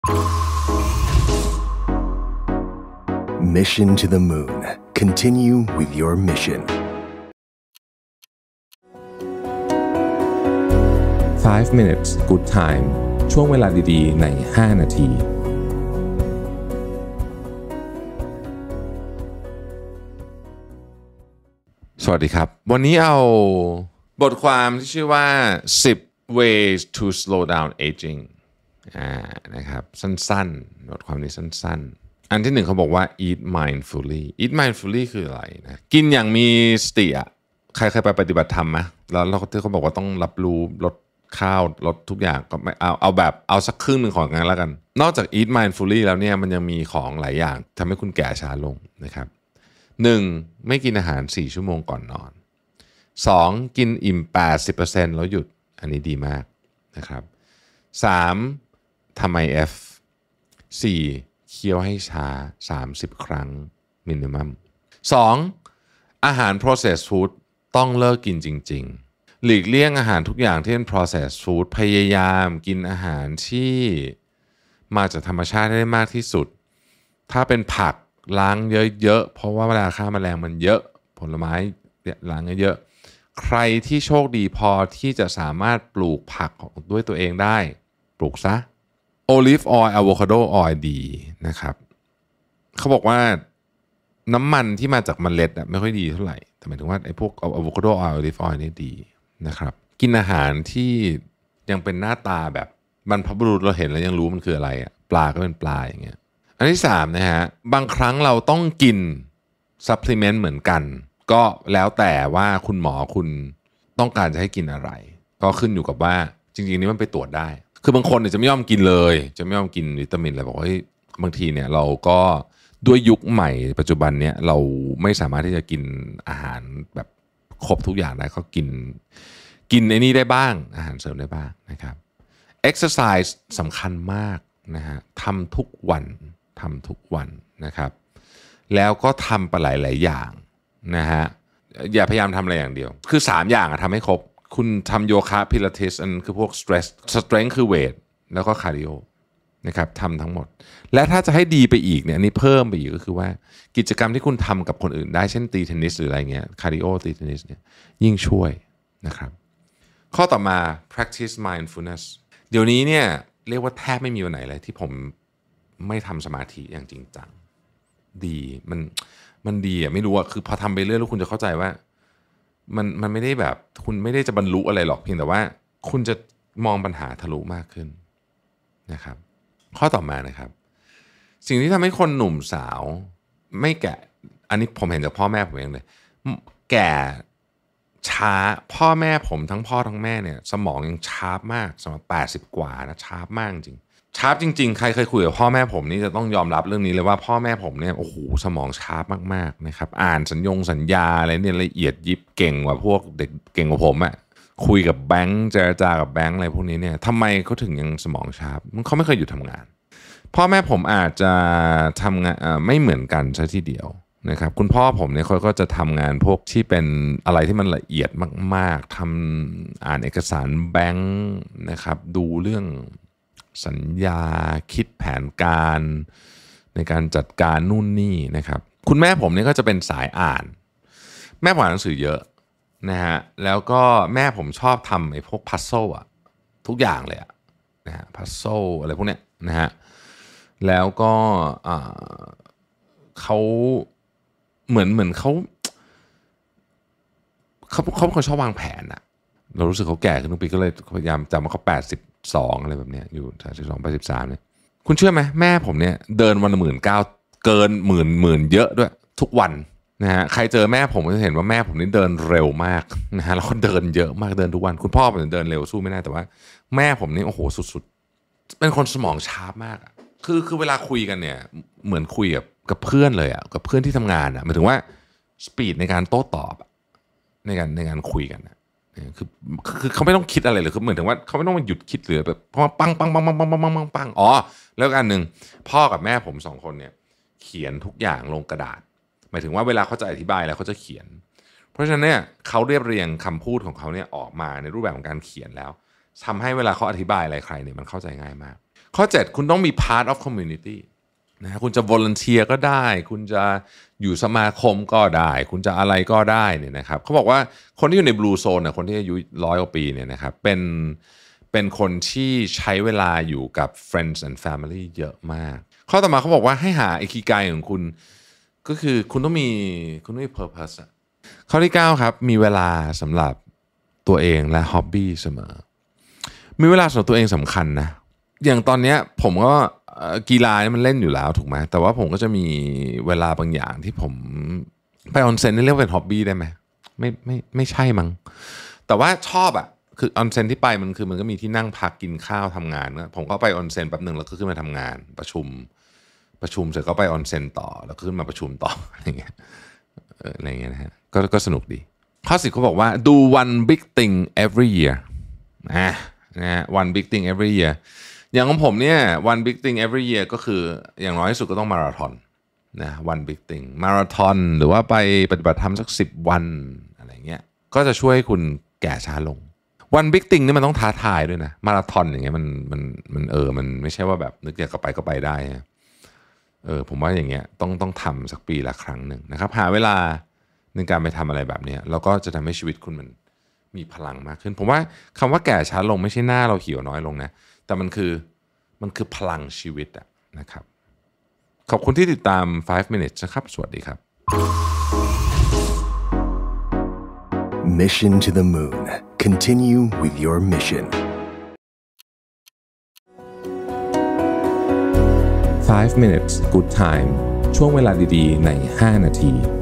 Mission to the Moon. Continue with your mission. 5 minutes good time ช่วงเวลาดีๆใน5นาทีสวัสดีครับวันนี้เอาบทความที่ชื่อว่า10 ways to slow down agingนะครับสั้นๆบทความนี้สั้นๆอันที่หนึ่งเขาบอกว่า eat mindfully คืออะไรนะกินอย่างมีสติอ่ะใครเคยไปปฏิบัติธรรมไหมแล้วที่เขาบอกว่าต้องรับรู้ลดข้าวลดทุกอย่างก็ไม่เอาแบบเอาสักครึ่งหนึ่งของงั้นแล้วกันนอกจาก eat mindfully แล้วเนี่ยมันยังมีของหลายอย่างทำให้คุณแก่ช้าลงนะครับ 1. ไม่กินอาหาร4ชั่วโมงก่อนนอน 2. กินอิ่ม 80% แล้วหยุดอันนี้ดีมากนะครับ 3. ทำ IF 4. เคี้ยวให้ช้า30ครั้งมินิมัม 2. อาหาร processed food ต้องเลิกกินจริงๆหลีกเลี่ยงอาหารทุกอย่างที่เป็น processed food พยายามกินอาหารที่มาจากธรรมชาติได้มากที่สุดถ้าเป็นผักล้างเยอะๆเพราะว่าเวลาฆ่าแมลงมันเยอะผลไม้ล้างเยอะๆใครที่โชคดีพอที่จะสามารถปลูกผักด้วยตัวเองได้ปลูกซะ Olive oil avocado oil ดีนะครับเขาบอกว่าน้ำมันที่มาจากเมล็ดไม่ค่อยดีเท่าไหร่แต่หมายถึงว่าไอ้พวก avocado oil olive oil นี่ดีนะครับกินอาหารที่ยังเป็นหน้าตาแบบบรรพบุรุษเราเห็นแล้วยังรู้มันคืออะไรปลาก็เป็นปลาอย่างเงี้ยอันที่3นะฮะบางครั้งเราต้องกินซัพพลีเมนต์เหมือนกันก็แล้วแต่ว่าคุณหมอคุณต้องการจะให้กินอะไรก็ขึ้นอยู่กับว่าจริงๆนี้มันไปตรวจได้คือบางคนเนี่ยจะไม่ยอมกินเลยจะไม่ยอมกินวิตามินอะไรบอกว่าบางทีเนี่ยเราก็ด้วยยุคใหม่ปัจจุบันเนี่ยเราไม่สามารถที่จะกินอาหารแบบครบทุกอย่างได้เขากินไอ้นี่ได้บ้างอาหารเสริมได้บ้างนะครับ exercise สำคัญมากนะฮะทำทุกวันนะครับแล้วก็ทำไปหลายๆอย่างนะฮะอย่าพยายามทำอะไรอย่างเดียวคือ3อย่างทำให้ครบคุณทำโยคะพิลาทิสอันคือพวกstrength คือเวทแล้วก็คาร์ดิโอนะครับทำทั้งหมดและถ้าจะให้ดีไปอีกเนี่ยอันนี้เพิ่มไปอีกก็คือว่ากิจกรรมที่คุณทำกับคนอื่นได้เช่นตีเทนนิสหรืออะไรเงี้ยคาร์ดิโอตีเทนนิสเนี่ยยิ่งช่วยนะครับข้อต่อมา practice mindfulness เดี๋ยวนี้เนี่ยเรียกว่าแทบไม่มีวันไหนเลยที่ผมไม่ทำสมาธิอย่างจริงจังดีมันดีไม่รู้คือพอทำไปเรื่อยแล้วคุณจะเข้าใจว่ามันไม่ได้แบบคุณไม่ได้จะบรรลุอะไรหรอกเพียงแต่ว่าคุณจะมองปัญหาทะลุมากขึ้นนะครับข้อต่อมานะครับสิ่งที่ทำให้คนหนุ่มสาวไม่แก่อันนี้ผมเห็นจากพ่อแม่ผมเองเลยแก่ช้าพ่อแม่ผมทั้งพ่อทั้งแม่เนี่ยสมองยังชาร์ปมากสำหรับ80กว่านะชาร์ปมากจริงชาร์ปจริงๆใครเคยคุยกับพ่อแม่ผมนี่จะต้องยอมรับเรื่องนี้เลยว่าพ่อแม่ผมเนี่ยโอ้โหสมองชาร์ปมากๆนะครับอ่านสัญญาอะไรเนี่ยละเอียดยิบเก่งกว่าพวกเด็กเก่งกว่าผมคุยกับแบงค์เจรจากับแบงค์อะไรพวกนี้เนี่ยทำไมเขาถึงยังสมองชาร์ปเขาไม่เคยหยุดทำงานพ่อแม่ผมอาจจะทำงานไม่เหมือนกันซะทีเดียวนะครับคุณพ่อผมเนี่ยเขาก็จะทำงานพวกที่เป็นอะไรที่มันละเอียดมากๆอ่านเอกสารแบงค์นะครับดูเรื่องสัญญาคิดแผนการในการจัดการนู่นนี่นะครับคุณแม่ผมเนี่ยก็จะเป็นสายอ่านแม่ผมอ่านหนังสือเยอะนะฮะแล้วก็แม่ผมชอบทำไอ้พวกพัซโซลทุกอย่างเลยนะฮะพัซโซลอะไรพวกเนี้ยนะฮะแล้วก็เขาเหมือนเขาเป็นคนชอบวางแผนเรารู้สึกเขาแก่ขึ้นทุกปีก็เลยพยายามจำว่าเขา82อะไรแบบเนี้ยอยู่82 83เนี่ยคุณเชื่อไหมแม่ผมเนี่ยเดินวันละ19,000เกินหมื่นเยอะด้วยทุกวันนะฮะใครเจอแม่ผมจะเห็นว่าแม่ผมนี่เดินเร็วมากนะฮะแล้วก็เดินเยอะมากเดินทุกวันคุณพ่อผมเดินเร็วสู้ไม่ได้แต่ว่าแม่ผมนี่โอ้โหสุดๆเป็นคนสมองชาร์ปมากคือเวลาคุยกันเนี่ยเหมือนคุยกับเพื่อนเลยกับเพื่อนที่ทำงานหมายถึงว่าสปีดในการโต้ตอบในการคุยกันคือเขาไม่ต้องคิดอะไรเลยคือเหมือนถึงว่าเขาไม่ต้องมาหยุดคิดหรือแบบเพราะว่าปังอ๋อแล้วอันหนึ่งพ่อกับแม่ผม2คนเนี่ยเขียนทุกอย่างลงกระดาษหมายถึงว่าเวลาเขาจะอธิบายแล้วเขาจะเขียนเพราะฉะนั้นเนี่ยเขาเรียบเรียงคำพูดของเขาเนี่ยออกมาในรูปแบบของการเขียนแล้วทำให้เวลาเขาอธิบายอะไรใครเนี่ยมันเข้าใจง่ายมากข้อ7คุณต้องมี part of community นะคุณจะ volunteer ก็ได้คุณจะอยู่สมาคมก็ได้คุณจะอะไรก็ได้เนี่ยนะครับเขาบอกว่าคนที่อยู่ใน blue zone นะคนที่อายุ100 กว่าปีเนี่ยนะครับเป็นคนที่ใช้เวลาอยู่กับ friends and family เยอะมากข้อต่อมาเขาบอกว่าให้หาอิคิไกของคุณก็คือคุณต้องมีpurpose ข้อที่9ครับมีเวลาสำหรับตัวเองและ hobby เสมอมีเวลาสำหรับตัวเองสำคัญนะอย่างตอนนี้ผมก็กีฬานี่มันเล่นอยู่แล้วถูกไหมแต่ว่าผมก็จะมีเวลาบางอย่างที่ผมไปออนเซ็นนี่เรียกว่าเป็น hobby ได้ไหมไม่ใช่มั้งแต่ว่าชอบอ่ะคือออนเซ็นที่ไปมันก็มีที่นั่งพักกินข้าวทำงานนะผมก็ไปออนเซ็นแป๊บนึงแล้วก็ขึ้นมาทำงานประชุมเสร็จก็ไปออนเซ็นต่อแล้วขึ้นมาประชุมต่ออะไรเงี้ยนะฮะก็สนุกดีข้อ10เขาบอกว่า do one big thing every year นะ one big thing every year อย่างของผมเนี่ย one big thing every year ก็คืออย่างน้อยที่สุดก็ต้องมาราธอนนะ one big thing มาราธอนหรือว่าไปปฏิบัติธรรมสัก10 วันอะไรเงี้ยก็จะช่วยให้คุณแก่ช้าลง one big thing นี่มันต้องท้าทายด้วยนะมาราธอนอย่างเงี้ยมันไม่ใช่ว่าแบบนึกอยากก็ไปได้ผมว่าอย่างเงี้ยต้องทำสักปีละครั้งหนึ่งนะครับหาเวลาในการไปทำอะไรแบบนี้แล้วก็จะทำให้ชีวิตคุณมันมีพลังมากขึ้นผมว่าคำว่าแก่ช้าลงไม่ใช่หน้าเราเหี่ยวน้อยลงนะแต่มันคือพลังชีวิตนะครับขอบคุณที่ติดตาม5 minutes นะครับสวัสดีครับ Mission to the Moon. Continue with your mission. 5 minutes good time ช่วงเวลาดีๆใน5 นาที